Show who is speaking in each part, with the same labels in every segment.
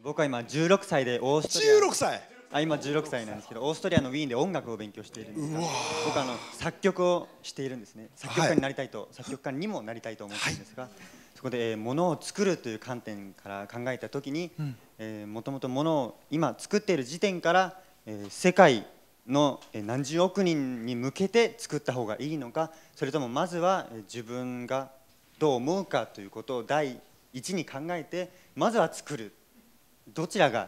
Speaker 1: 僕は今16歳でオーストリア
Speaker 2: 16歳。
Speaker 1: 今16歳なんですけど、オーストリアのウィーンで音楽を勉強しているんですが、僕は作曲をしているんですね。作曲家になりたいと、作曲家にもなりたいと思っているんですが、そこで物を作るという観点から考えたときに、もともと物を今作っている時点から、世界の何十億人に向けて作った方がいいのか、それともまずは自分がどう思うかということを第一に考えて、まずは作る、どちらが。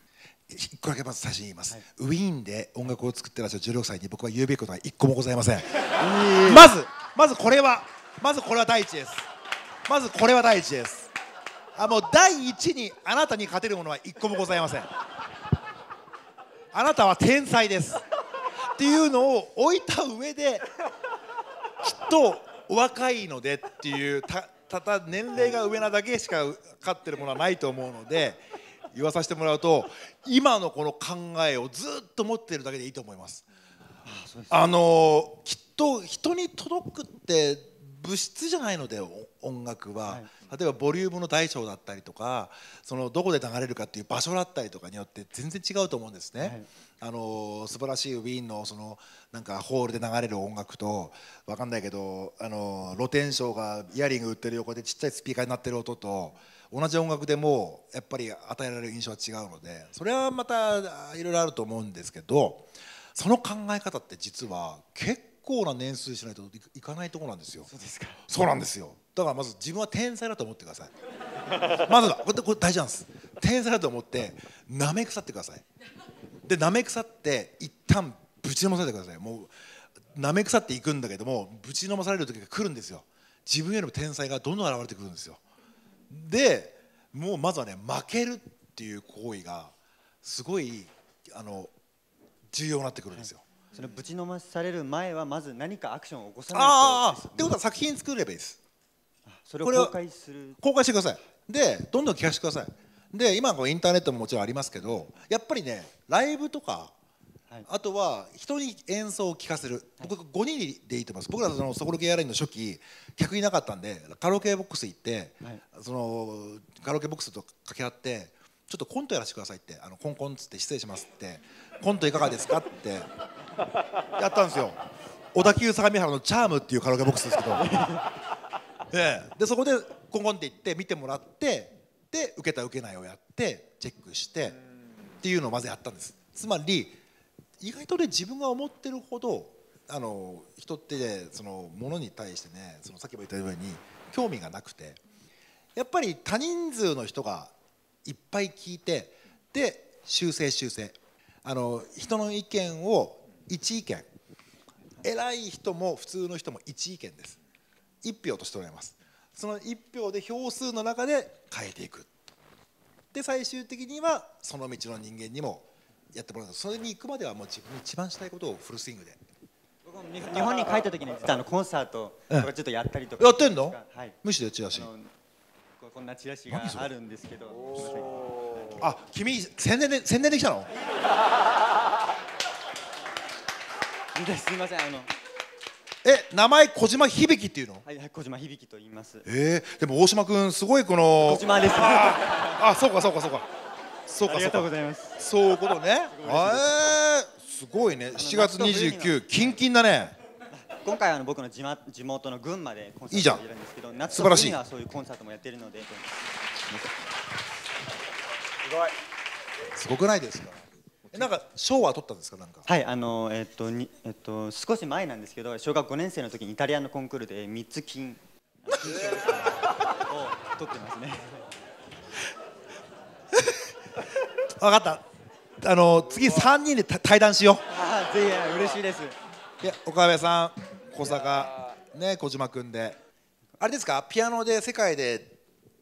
Speaker 2: 1個だけまず最初に言います、ウィーンで音楽を作ってらっしゃる16歳に僕は言うべきことは1個もございません。まずこれは第一です。まずこれは第一です。もう第一にあなたに勝てるものは1個もございません。あなたは天才ですっていうのを置いた上で、きっとお若いのでっていうただ年齢が上なだけしか勝ってるものはないと思うので、言わさせてもらうと、今のこの考えをずっと持っているだけでいいと思います。きっと人に届くって物質じゃないので、音楽は、例えばボリュームの大小だったりとか、そのどこで流れるかっていう場所だったりとかによって全然違うと思うんですね。素晴らしいウィーンのそのなんかホールで流れる音楽と、分かんないけど露天商がイヤリング売ってる横でちっちゃいスピーカーになってる音と同じ音楽でもやっぱり与えられる印象は違うので、それはまたいろいろあると思うんですけど、その考え方って実は結構な年数しないといかないところなんですよ。
Speaker 1: そうですか。
Speaker 2: そうなんですよ。だからまず自分は天才だと思ってください。まずはこれ大事なんです。天才だと思ってなめ腐ってください。でなめ腐って一旦ぶちのまされてください。もうなめ腐っていくんだけども、ぶちのまされる時が来るんですよ。自分よりも天才がどんどん現れてくるんですよ。でもうまずはね、負けるっていう行為がすごい重要になってくるんですよ。
Speaker 1: そのぶちのまされる前はまず何かアクションを起こさないと。
Speaker 2: ってことは作品作ればいいです。
Speaker 1: それを公開する。
Speaker 2: 公開してください。でどんどん聞かせてください。で今インターネットももちろんありますけど、やっぱりねライブとか、あとは人に演奏を聴かせる。僕5人でいいと思います。僕らそのソコロケアラインの初期客いなかったんで、カラオケボックス行って、そのカラオケボックスと掛け合ってちょっとコントやらせてくださいって、コンコンっつって失礼しますってコントいかがですかってやったんですよ。小田急相模原のチャームっていうカラオケボックスですけどでそこでコンコンって行って見てもらって、で受けた受けないをやってチェックしてっていうのをまずやったんです。つまり意外とね、自分が思ってるほど人ってね、そのものに対してね、そのさっきも言ったように興味がなくて、やっぱり多人数の人がいっぱい聞いて、で修正人の意見を一意見、偉い人も普通の人も一意見です。一票としておられます。その一票で票数の中で変えていく。で最終的にはその道の人間にもやってもらう。それに行くまではもう自分の一番したいことをフルスイングで。
Speaker 1: 僕も日本に帰った時に実はコンサートとかちょっとやったりとか。
Speaker 2: やってんの？
Speaker 1: はい。
Speaker 2: むしろチラシ。
Speaker 1: こんなチラシがあるんですけど。
Speaker 2: あ、君宣伝できたの？
Speaker 1: すみません、
Speaker 2: 名前小島響っていうの？
Speaker 1: はい、小島響と言います。
Speaker 2: でも大島君すごいこの。
Speaker 1: 小島です。
Speaker 2: そうか。
Speaker 1: ありがとうございます。
Speaker 2: そういうことね。すごいね。7月29、キンキンだね。
Speaker 1: 今回僕の地元の群馬でコンサートをやるんですけど、夏と冬にはそういうコンサートもやってるので。
Speaker 2: すごくないですか？なんか賞は取ったんですか？なんか。
Speaker 1: はい、少し前なんですけど、小学5年生の時にイタリアのコンクールで3つ金を取ってますね。
Speaker 2: 分かった。次3人で対談しよう。
Speaker 1: ぜひ嬉しいです。
Speaker 2: 岡部さん、小坂ね、小島君であれですか？ピアノで世界で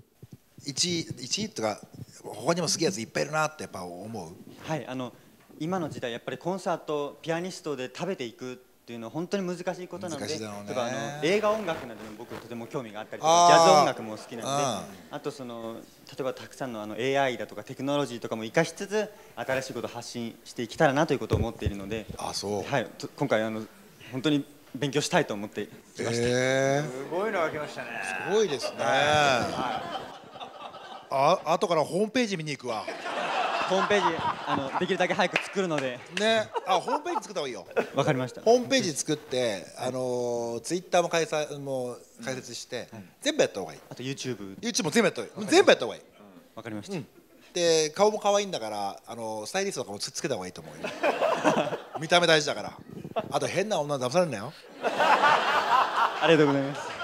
Speaker 2: 1位とか他にもすげえやついっぱいいるなってやっぱ思う？
Speaker 1: はい、今の時代やっぱりコンサートピアニストで食べていくっていうのは本当に難しいことなので、映画音楽などに僕とても興味があったりとか、ジャズ音楽も好きなので、あと例えばたくさんのAI だとかテクノロジーとかも生かしつつ新しいことを発信していけたらなということを思っているので、はい、今回本当に勉強したいと思ってきました。
Speaker 3: すごいのが来ましたね。
Speaker 2: すごいですね。 後からホームページ見に行くわ。
Speaker 1: ホームページできるだけ早く作るので。
Speaker 2: ね、ホームページ作った方がいいよ。
Speaker 1: わかりました。
Speaker 2: ホームページ作ってツイッターも開設して全部やった方がいい。
Speaker 1: あと YouTube
Speaker 2: も全部やった方がいい。全部やった方がいい。
Speaker 1: わかりました。
Speaker 2: で顔も可愛いんだからスタイリストとかもつけた方がいいと思うよ。見た目大事だから。あと変な女に騙されるなよ。
Speaker 1: ありがとうございます。